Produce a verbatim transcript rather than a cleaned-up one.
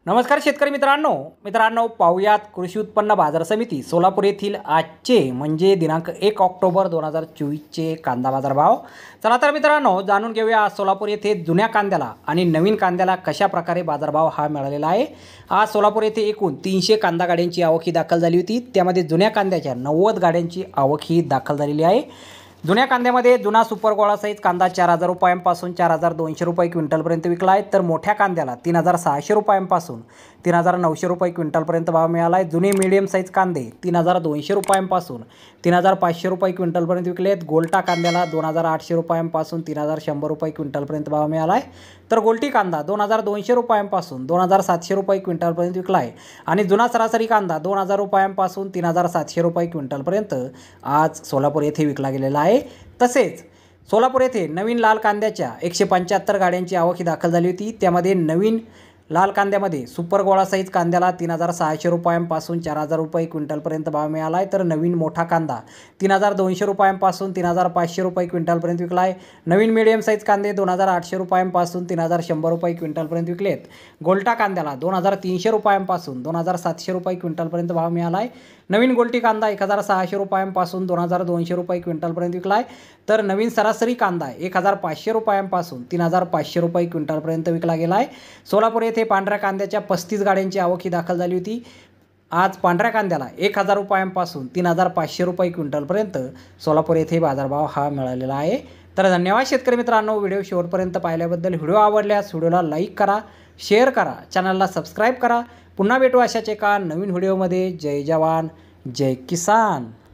नमस्कार शेतकरी मित्रांनो मित्रांनो पाहुयात कृषी उत्पन्न बाजार समिती सोलापूर येथील आजचे म्हणजे दिनांक एक ऑक्टोबर दोन हजार चोवीसचे कांदा बाजार भाव। चला तर मित्रांनो जाणून घेऊया आज सोलापूर येथे जुन्या कांद्याला आणि नवीन कांद्याला कशा प्रकारे बाजारभाव हा मिळालेला आहे। आज सोलापूर येथे एकूण तीनशे कांदा गाड्यांची आवक ही दाखल झाली होती, त्यामध्ये जुन्या कांद्याच्या नव्वद गाड्यांची आवक ही दाखल झालेली आहे। जुन्या कांद्यामध्ये जुना सुपर गोळा साईज कांदा चार हजार रुपयांपासून चार हजार दोनशे रुपये क्विंटलपर्यंत विकला आहे, तर मोठ्या कांद्याला तीन हजार सहाशे रुपयांपासून तीन हजार नऊशे रुपये क्विंटलपर्यंत भाव मिळाला आहे। जुने मीडियम साईज कांदे तीन हजार दोनशे रुपयांपासून तीन हजार पाचशे रुपये क्विंटलपर्यंत विकले आहेत। गोल्टा कांद्याला दोन हजार आठशे रुपयांपासून तीन हजार शंभर रुपये क्विंटलपर्यंत भाव मिळाला आहे, तर गोल्टी कांदा दोन हजार दोनशे रुपयांपासून दोन हजार सातशे रुपये क्विंटलपर्यंत विकला आहे। आणि जुना सरासरी कांदा दोन हजार रुपयांपासून तीन हजार सातशे रुपये क्विंटलपर्यंत आज सोलापूर येथे विकला गेलेला आहे। तसेच सोलापूर येथे नवीन लाल कांद्याच्या एकशे पंच्याहत्तर गाड्यांची आवक ही दाखल झाली होती, त्यामध्ये नवीन लाल कांद्यामध्ये सुपर गोळा साईज कांद्याला तीन हजार सहाशे रुपयांपासून चार हजार रुपये क्विंटलपर्यंत भाव मिळाला आहे, तर नवीन मोठा कांदा तीन हजार दोनशे रुपयांपासून तीन हजार पाचशे रुपये क्विंटलपर्यंत विकला आहे। नवीन मीडियम साईज कांदे दोन हजार आठशे रुपयांपासून तीन हजार शंभर रुपये क्विंटलपर्यंत विकले आहेत। गोल्टा कांद्याला दोन हजार तीनशे रुपयांपासून दोन हजार सातशे रुपये क्विंटलपर्यंत भाव मिळाला आहे। नवीन गोल्टी कांदा एक हजार सहाशे रुपयांपासून दोन हजार दोनशे रुपये क्विंटलपर्यंत विकला आहे, तर नवीन सरासरी कांदा एक हजार पाचशे रुपयांपासून तीन हजार पाचशे रुपये क्विंटलपर्यंत विकला गेला आहे। सोलापूर येथे पांढऱ्या कांद्याच्या पस्तीस गाड्यांची आवक ही दाखल झाली होती। आज पांढऱ्या कांद्याला एक हजार रुपयांपासून तीन हजार पाचशे रुपये क्विंटलपर्यंत सोलापूर येथे बाजारभाव हा मिळालेला आहे। तर धन्यवाद शेतकरी मित्रांनो, व्हिडिओ शेवटपर्यंत पाहिल्याबद्दल। व्हिडिओ आवडल्यास व्हिडिओला लाईक करा, शेअर करा, चॅनलला सबस्क्राईब करा। पुन्हा भेटू अशाच एका नवीन व्हिडिओमध्ये। जय जवान जय किसान।